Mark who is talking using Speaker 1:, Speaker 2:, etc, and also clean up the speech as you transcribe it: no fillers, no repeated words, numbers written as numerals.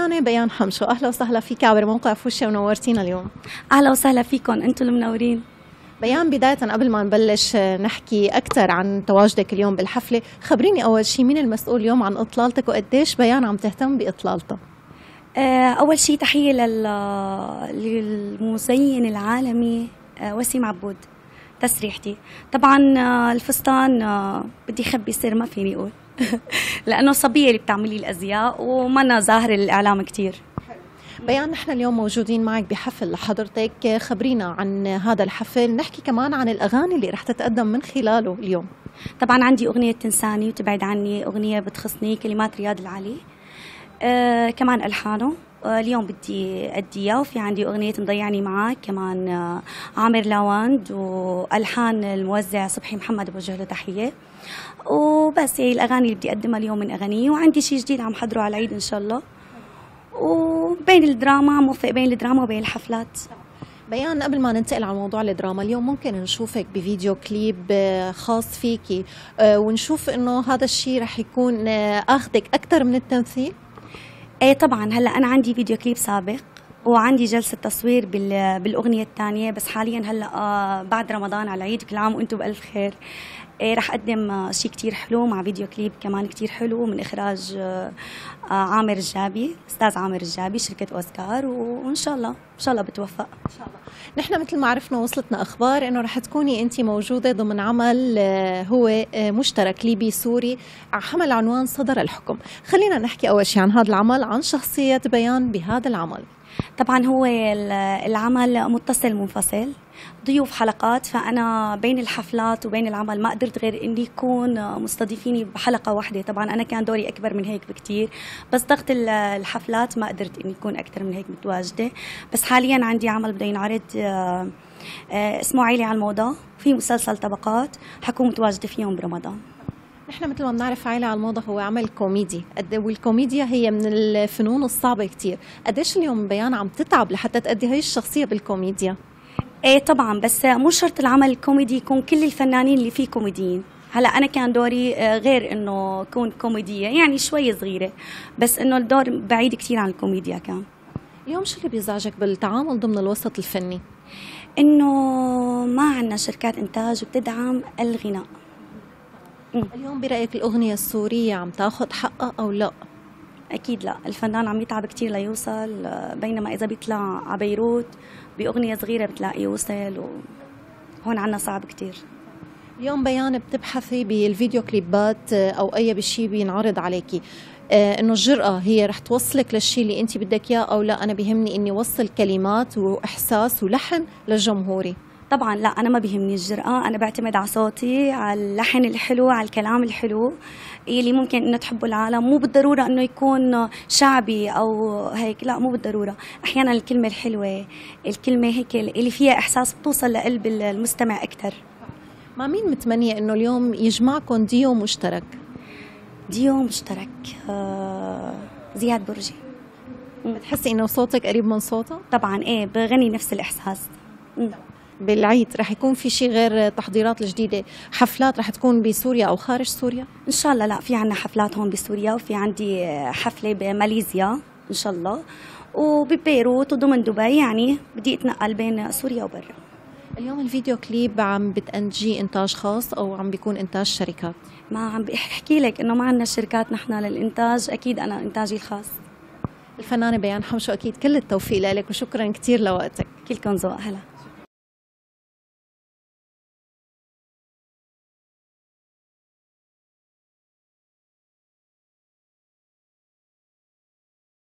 Speaker 1: الفنانة بيان حمشو، أهلا وسهلا فيك عبر موقع فوشيا ونورتينا اليوم.
Speaker 2: أهلا وسهلا فيكم، أنتم المنورين.
Speaker 1: بيان، بداية قبل ما نبلش نحكي أكثر عن تواجدك اليوم بالحفلة، خبريني أول شيء مين المسؤول اليوم عن إطلالتك وقديش بيان عم تهتم بإطلالتها؟
Speaker 2: أول شيء تحية للمزين العالمي وسيم عبود تسريحتي. طبعا الفستان بدي خبي سر ما فيني أقول لأنه صبية اللي بتعملي الأزياء ومنا ظاهرة للإعلام كتير.
Speaker 1: بيان، نحن اليوم موجودين معك بحفل لحضرتك، خبرينا عن هذا الحفل، نحكي كمان عن الأغاني اللي رح تتقدم من خلاله اليوم.
Speaker 2: طبعا عندي أغنية تنساني وتبعد عني، أغنية بتخصني، كلمات رياض العلي، كمان ألحانه اليوم بدي أديها، وفي عندي أغنية مضيعني معك كمان عامر لاواند، وألحان الموزع صبحي محمد بوجه له تحية. وبس هي الأغاني اللي بدي أقدمها اليوم من أغاني، وعندي شيء جديد عم حضره على العيد إن شاء الله، وبين الدراما موفق بين الدراما وبين الحفلات.
Speaker 1: بيان، قبل ما ننتقل على موضوع الدراما، اليوم ممكن نشوفك بفيديو كليب خاص فيكي، ونشوف انه هذا الشيء رح يكون اخذك اكثر من التمثيل؟
Speaker 2: ايه طبعا، هلا انا عندي فيديو كليب سابق وعندي جلسة تصوير بالأغنية الثانية، بس حاليا هلا بعد رمضان على العيد، كل عام وانتم بألف خير. رح أقدم شيء كتير حلو مع فيديو كليب كمان كتير حلو من إخراج عامر الجابي، أستاذ عامر الجابي، شركة أوسكار، وإن شاء الله إن شاء الله بتوفق إن شاء الله.
Speaker 1: نحن مثل ما عرفنا وصلتنا أخبار إنه رح تكوني أنت موجودة ضمن عمل هو مشترك ليبي سوري، حمل عنوان صدر الحكم. خلينا نحكي أول شيء عن هذا العمل، عن شخصية بيان بهذا العمل.
Speaker 2: طبعا هو العمل متصل منفصل، ضيوف حلقات، فأنا بين الحفلات وبين العمل ما قدرت غير إني يكون مستضيفيني بحلقة واحدة. طبعا أنا كان دوري أكبر من هيك بكتير، بس ضغط الحفلات ما قدرت إني يكون أكثر من هيك متواجدة. بس حاليا عندي عمل بده ينعرض اسمه عيلي على الموضة، في مسلسل طبقات حكون متواجدة فيهم برمضان.
Speaker 1: نحن مثل ما بنعرف عائلة على الموضة هو عمل كوميدي، والكوميديا هي من الفنون الصعبة كتير. قديش اليوم بيان عم تتعب لحتى تأدي هاي الشخصية بالكوميديا؟
Speaker 2: ايه طبعا، بس مو شرط العمل الكوميدي يكون كل الفنانين اللي فيه كوميديين. هلا انا كان دوري غير انه كون كوميدية، يعني شوي صغيرة، بس انه الدور بعيد كتير عن الكوميديا كان.
Speaker 1: اليوم شو اللي بيزعجك بالتعامل ضمن الوسط الفني؟
Speaker 2: انه ما عندنا شركات انتاج وبتدعم الغناء.
Speaker 1: اليوم برأيك الأغنية السورية عم تاخذ حقها أو لا؟
Speaker 2: أكيد لا، الفنان عم يتعب كتير ليوصل، بينما إذا بيطلع على بيروت بأغنية صغيرة بتلاقي يوصل، وهون عنا صعب كتير.
Speaker 1: اليوم بيان بتبحثي بالفيديو كليبات أو أي بشي بينعرض عليكي، إنه الجرأة هي رح توصلك للشي اللي أنت بدك إياه أو لا؟ أنا بيهمني إني وصل كلمات وإحساس ولحن لجمهوري.
Speaker 2: طبعا لا، أنا ما بيهمني الجرأة، أنا بعتمد على صوتي، على اللحن الحلو، على الكلام الحلو اللي ممكن إنه تحبه العالم. مو بالضرورة إنه يكون شعبي أو هيك، لا مو بالضرورة. أحيانا الكلمة الحلوة، الكلمة هيك اللي فيها إحساس بتوصل لقلب المستمع أكثر.
Speaker 1: مع مين متمنية إنه اليوم يجمعكم ديو مشترك؟
Speaker 2: ديو مشترك زياد برجي.
Speaker 1: بتحسي إنه صوتك قريب من صوته؟
Speaker 2: طبعا إيه، بغني نفس الإحساس.
Speaker 1: بالعيد رح يكون في شيء غير تحضيرات الجديدة، حفلات رح تكون بسوريا أو خارج سوريا؟
Speaker 2: إن شاء الله. لا، في عنا حفلات هون بسوريا، وفي عندي حفلة بماليزيا إن شاء الله، وببيروت وضمن دبي، يعني بدي أتنقل بين سوريا وبرا.
Speaker 1: اليوم الفيديو كليب عم بتنتجي إنتاج خاص أو عم بيكون إنتاج شركات؟
Speaker 2: ما عم بحكي لك إنه ما عنا شركات نحن للإنتاج، أكيد أنا إنتاجي الخاص.
Speaker 1: الفنانة بيان حمشو، أكيد كل التوفيق لك وشكرا كتير لوقتك.
Speaker 2: كلكم ذوق. هلا.